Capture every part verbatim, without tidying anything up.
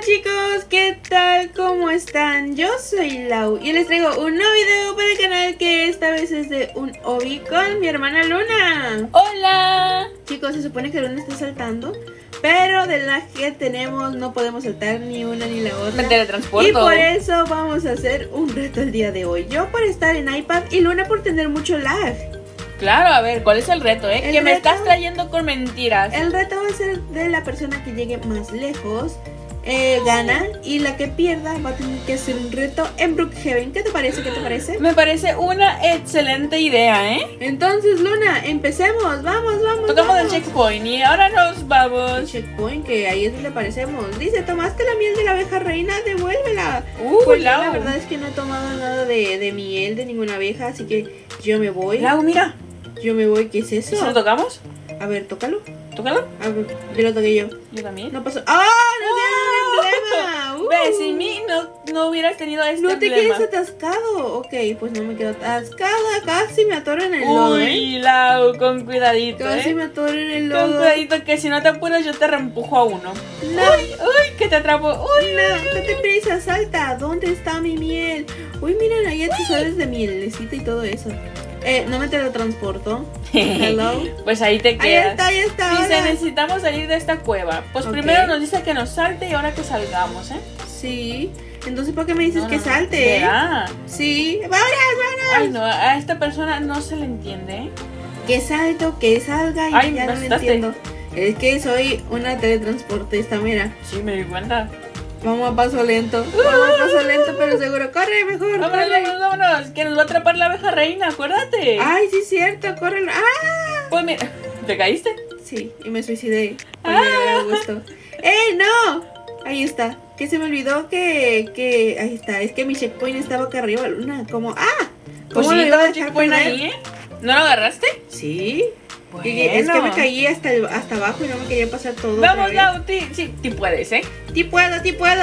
chicos, ¿qué tal? ¿Cómo están? Yo soy Lau y les traigo un nuevo video para el canal que esta vez es de un hobby con mi hermana Luna. ¡Hola! Chicos, se supone que Luna está saltando, pero de las que tenemos no podemos saltar ni una ni la otra. Me teletransporto. Y por eso vamos a hacer un reto el día de hoy. Yo por estar en iPad y Luna por tener mucho lag. Claro, a ver, ¿cuál es el reto, eh? El que me reto- estás trayendo con mentiras. El reto va a ser de la persona que llegue más lejos. Eh, gana, y la que pierda va a tener que hacer un reto en Brookhaven. ¿Qué te parece? ¿Qué te parece? Me parece una excelente idea, ¿eh? Entonces, Luna, empecemos. Vamos, vamos. Tocamos vamos. el checkpoint y ahora nos El vamos. checkpoint, que ahí es donde aparecemos. Dice, ¿tomaste la miel de la abeja reina? Devuélvela. Uh, Pues yo, Lau. la verdad es que no he tomado nada de, de miel de ninguna abeja, así que yo me voy. Lau, mira. Yo me voy. ¿Qué es ¿Y si eso? lo tocamos? A ver, tócalo. ¿Tócalo? A ver, yo lo toqué yo. Yo también. No pasó. ¡Ah! ¡No tiene un emblema! Uh. Ve, sin mí no, no hubieras tenido este No te emblema. quedes atascado. Ok, pues no me quedo atascada. Casi me atoro en el lodo, ¿eh? Uy, Lau, con cuidadito, Casi ¿eh? me atoro en el Con lodo. cuidadito que si no te apuras yo te reempujo a uno. No, Uy, uy, que te atrapo. Uy, no, date prisa, salta. ¿Dónde está mi miel? Uy, miren, ahí accesorios de mielecita y todo eso. Eh, no me teletransporto. Hello. Pues ahí te Ahí quedas. está, ahí está. Dice, hola. necesitamos salir de esta cueva. Pues Ok. primero nos dice que nos salte y ahora que salgamos, ¿eh? Sí. Entonces, ¿por qué me dices No, que no, no. salte? Verá. Sí. ¡Vámonos, vámonos! Ay, no, a esta persona no se le entiende, ¿eh? Que salto, que salga y Ay, ya me no lo asustaste. entiendo. Es que soy una teletransportista, mira. Sí, me di cuenta. Vamos a paso lento. Vamos a paso lento, pero seguro. Corre, mejor. Vámonos, corre. vámonos, vámonos. Que nos va a atrapar la abeja reina, acuérdate. Ay, sí, es cierto. Corre. ¡Ah! Pues mira, ¿te caíste? Sí, y me suicidé. Por Ah. llegar a gusto. ¡Eh, no! Ahí está. Que se me olvidó que, que. Ahí está. Es que mi checkpoint estaba acá arriba, Luna. Como. ¡Ah! Pues ¿Cómo sí, lo iba a todo el dejar checkpoint perder? ahí, ¿eh? ¿No lo agarraste? Sí. Bueno. Y es que me caí hasta, el- hasta abajo y no me quería pasar todo. Vamos, otra vez. Lau, ti, sí, ti puedes, ¿eh? ¡Sí puedo, sí puedo!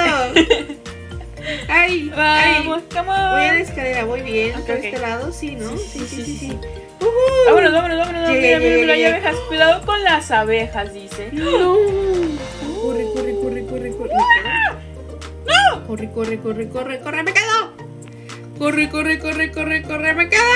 ¡Ay! ¡Ay! Vamos, come Voy a la on. escalera, voy bien. Ok, Por ok. este lado, sí, ¿no? Sí, sí, sí, sí, sí. ¡Uhú! Vámonos, vámonos, vámonos. Llegué, Mira, mira, llegué, mira, hay llegué. abejas. Cuidado con las abejas, dice. No. Corre, corre, corre, corre, corre. ¿Me quedo? ¡No! Corre, corre, corre, corre, corre, me quedo. Corre, corre, corre, corre, corre, me quedo.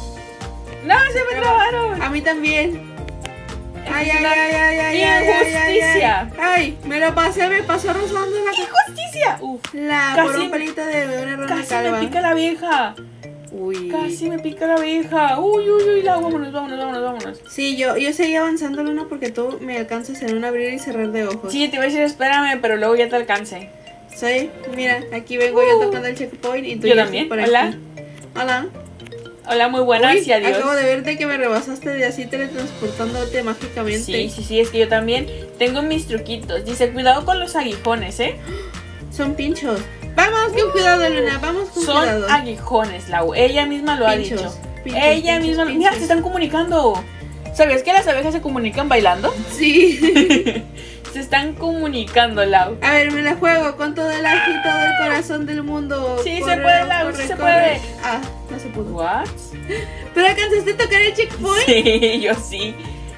¡No, se me trabaron! A mí también. Ay, Es ay, una ay, ay, ay, ay, ay, ay, injusticia. ay. Ay, me lo pasé, me pasó rozando la ¡Justicia! Uf, la Casi por un me- pelito de una rana casi calva. me pica la abeja. Uy. Casi me pica la abeja. Uy, uy, uy, la, vámonos, vámonos, vámonos, vámonos. Sí, yo, yo seguí avanzando, Luna, porque tú me alcanzas en un abrir y cerrar de ojos. Sí, te iba a decir espérame, pero luego ya te alcancé. Sí, mira, aquí vengo yo tocando el checkpoint y tú Yo ya también. estás por Hola. aquí. Hola. Hola, muy buenas Uy, y adiós. acabo de verte que me rebasaste de así teletransportándote mágicamente. Sí, sí, sí, es que yo también tengo mis truquitos. Dice, cuidado con los aguijones, ¿eh? Son pinchos. Vamos con cuidado, Luna, vamos con Son cuidado. aguijones, Lau. Ella misma lo ha Pinchos, dicho. pinchos, Ella pinchos, misma. pinchos. Mira, se están comunicando. ¿Sabías que las abejas se comunican bailando? Sí. Se están comunicando, Lau. A ver, me la juego con todo el ají y todo el corazón del mundo. Sí, se puede, Lau, sí se puede. Ah, no se pudo. ¿What? ¿Pero alcanzaste a tocar el checkpoint? Sí, yo sí.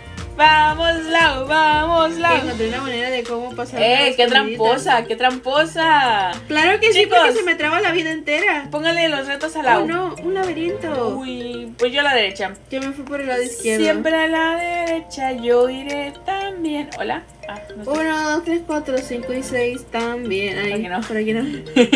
Vamos, Lau, vamos, Que Lau. encontré una manera de cómo pasar. Eh, las qué escondiditas. tramposa, qué tramposa. Claro que sí, Chicos. porque se me traba la vida entera. Póngale los retos a Lau. Oh, no, un laberinto. Uy, pues yo a la derecha. Yo me fui por el lado izquierdo. Siempre a la derecha, yo iré también. Hola. Ah, no sé. Uno, dos, tres, cuatro, cinco y seis también. Ahí, Por aquí no. por aquí no.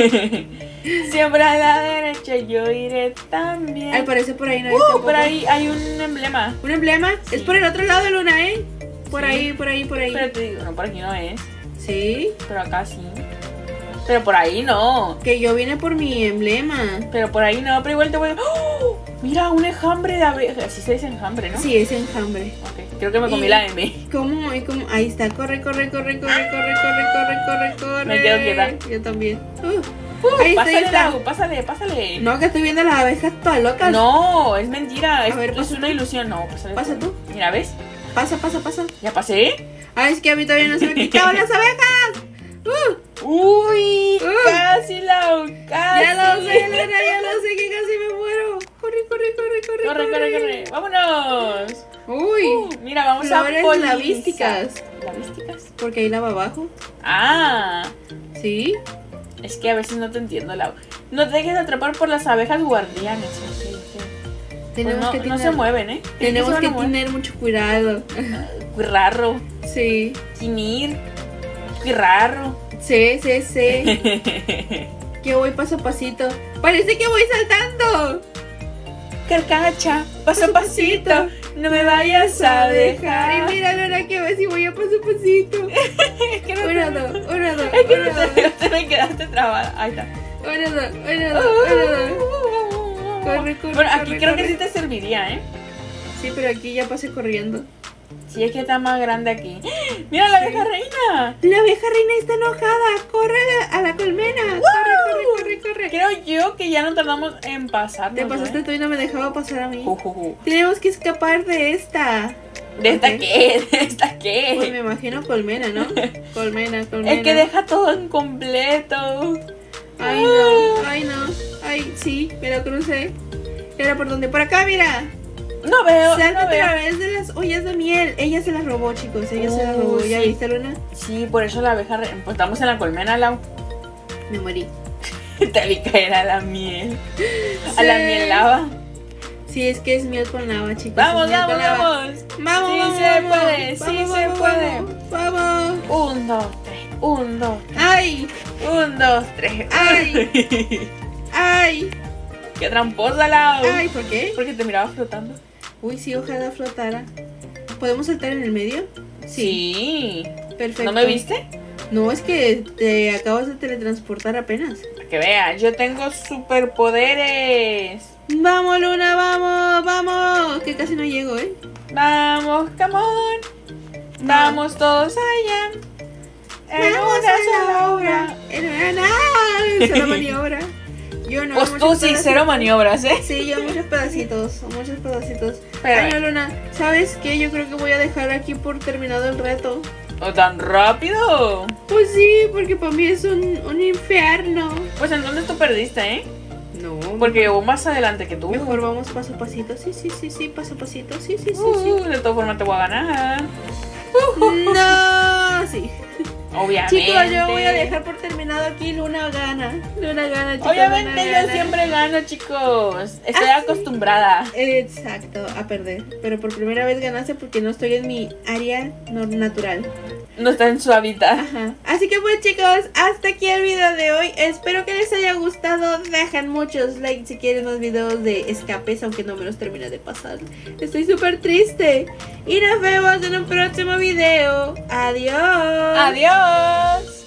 Siempre a la derecha, yo iré también. Al parecer por ahí no hay Uh, tampoco. por ahí hay un emblema. ¿Un emblema? Sí. Es por el otro lado de Luna, ¿eh? Por Sí. ahí, por ahí, por ahí. Pero te digo, no, por aquí no es. Sí. Pero acá sí. Pero por ahí no. Que yo vine por mi emblema. Pero por ahí no. Pero igual te voy a... ¡Oh! Mira, un enjambre de abejas. Así se dice enjambre, ¿no? Sí, es enjambre. Ok, creo que me comí Y- la M. ¿Cómo? ¿Y cómo? Ahí está. Corre, corre, corre, corre, corre, corre, corre, corre, corre. Me quedo quieta. Yo también. Uh, Uh, ahí está, ahí pásale, está. Lau, pásale, pásale. No, que estoy viendo las abejas todas locas. No, es mentira. Es, ver, es pasa una tú. ilusión. No, pásale. Pasa tú. Mira, ¿ves? Pasa, pasa, pasa. ¿Ya pasé? Ah, es que a mí todavía no se me han quitado las abejas. Uh, Uy, Uh. casi, Lau, casi. ya lo sé, Luna, ya lo sé que casi me muero. Corre, corre, corre, corre. Corre, corre, corre. Vámonos. Uy, Uh, mira, vamos flores a polinizar. lavísticas. ¿Lavísticas? Porque ahí la va abajo. Ah, Sí, ¿Sí? Es que a veces no te entiendo, Lau. No te dejes atrapar por las abejas guardianes. ¿Sí? Sí. Tenemos Pues no, que no tener, se mueven, ¿eh? Tenemos se que van a mover. tener mucho cuidado. Raro. Sí. Quimir. Raro. Sí, sí, sí. Que voy paso a pasito. Parece que voy saltando. Carcacha, paso a Paso a pasito, pasito. no me vayas a dejar. Y mira, Luna, que voy si voy a paso a pasito. Es que no Uno, te... dos, uno, dos, Es que uno, no dos. te, te me quedaste trabada. Ahí está. Uno, dos, uno, dos, uno, dos. Corre, corre, Bueno, aquí corre, creo corre. que sí te serviría, ¿eh? Sí, pero aquí ya pasé corriendo. Sí, es que está más grande aquí. ¡Mira la abeja reina! La abeja reina está enojada. Corre a la colmena. Corre, corre, corre, corre. Creo yo que ya no tardamos en pasar. Te pasaste tú y no me dejaba pasar a mí. Uh, uh, uh. Tenemos que escapar de esta. ¿De esta Ok. qué? ¿De esta Pues qué? me imagino colmena, ¿no? Colmena, colmena. Es que deja todo incompleto. Ay, no, ay, no. Ay, sí, me lo crucé. ¿Era por dónde? Por acá, mira. No veo, Salta no a veo. través de las ollas de miel. Ella se las robó, chicos. Ella se las Oh, robó. ¿Ya sí. viste, Luna? Sí, por eso la abeja reina. Pues estamos en la colmena, Lau. Me morí. Te le caerá la miel. A la Sí. miel lava. Sí, es que es miel con lava, chicos. Vamos, es miel vamos, con lava. vamos. Vamos, Sí vamos, se vamos. puede, sí Vamos, se vamos, puede. Vamos. vamos. Un, dos, tres. Un, dos, tres. Ay, Un, dos, tres. Ay. ay, Qué tramposa, Lau. ay, ¿por qué? Porque te miraba flotando. Uy, sí, ojalá flotara. ¿Podemos saltar en el medio? Sí. Perfecto. ¿No me viste? No, es que te acabas de teletransportar apenas. Para que veas, yo tengo superpoderes. Vamos, Luna, vamos, vamos. Que casi no llego, ¿eh? Vamos, come on. Vamos todos allá. En Vamos una a la sola obra. obra. En una ¡Ah! sola maniobra. Yo no. Pues tú muchos sí, pedacitos. cero maniobras, ¿eh? Sí, yo muchos pedacitos, muchos pedacitos. Pero- Ay, no, Luna, ¿sabes qué? Yo creo que voy a dejar aquí por terminado el reto. ¿O tan rápido? Pues sí, porque para mí es un, un infierno. Pues entonces tú perdiste, ¿eh? No, Porque llevo más adelante que tú. mejor vamos paso a pasito. Sí, sí, sí, sí, paso a pasito. Sí, sí, sí, Uh, de todas formas te voy a ganar. sí. No, sí. Obviamente. Chicos, yo voy a dejar por terminado aquí. Luna gana. Luna gana, chicos. Obviamente Luna yo gana. siempre gano, chicos. Estoy Ah, sí. acostumbrada. Exacto, a perder. Pero por primera vez ganaste porque no estoy en mi área no- natural. No está en su hábitat. Ajá. Así que pues, chicos, hasta aquí el video de hoy. Espero que les haya gustado. Dejan muchos likes si quieren más videos de escapes, aunque no me los termine de pasar. Estoy súper triste. Y nos vemos en un próximo video. Adiós. Adiós.